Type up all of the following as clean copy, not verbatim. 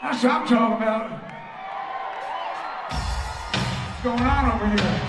That's what I'm talking about. What's going on over here?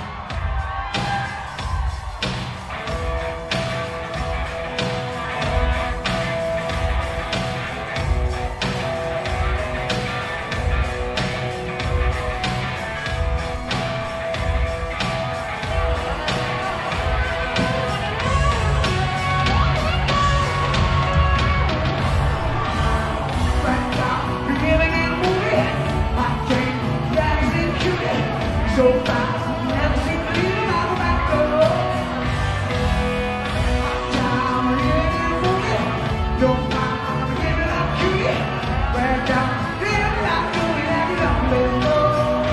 So fast, never seen the leader out of that door. Down in the morning, don't mind giving up to you. Right down, living like doing that you don't let go.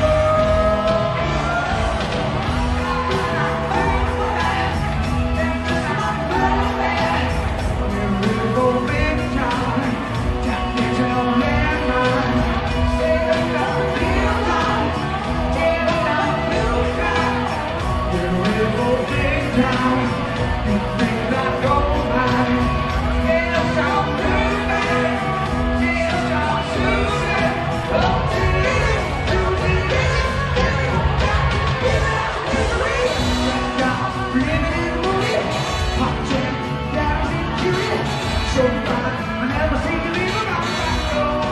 We're going big time, can't get your man right. Say it's not a real time. Down, you think that goes by. Yes, I'll do that. Yes, I'll do that. Oh, give it up, misery. Now, living in the movie, hot chick, down in Curie. So fine, I never see you leave my back door.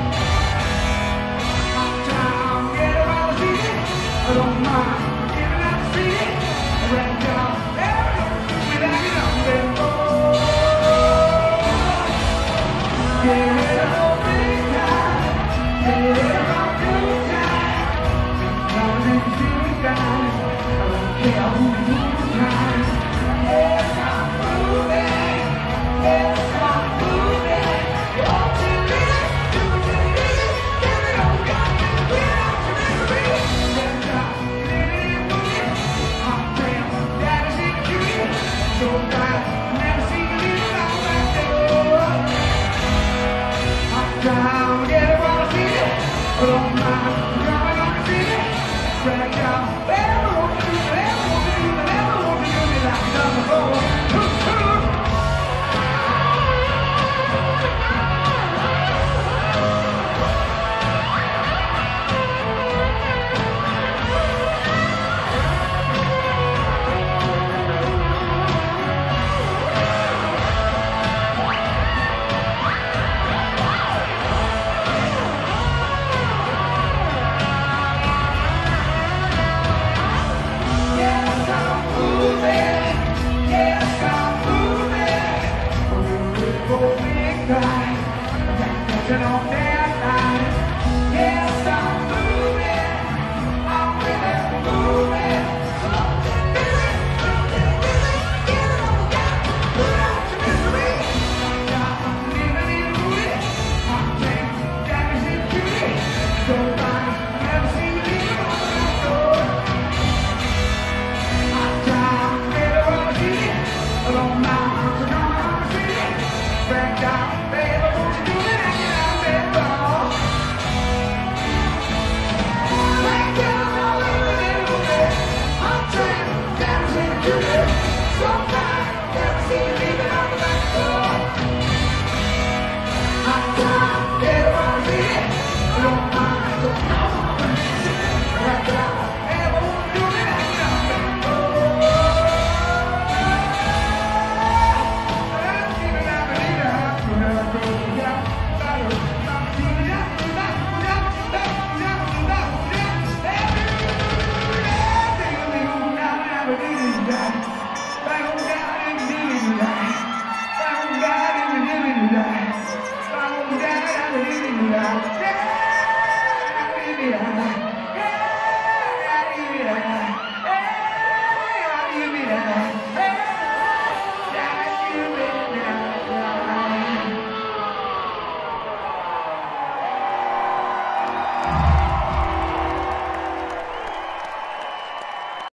Hot town, get around the city. I don't mind giving up the city. Right down. Down, get it while I see it. I don't mind, I'm gonna see it. Right down.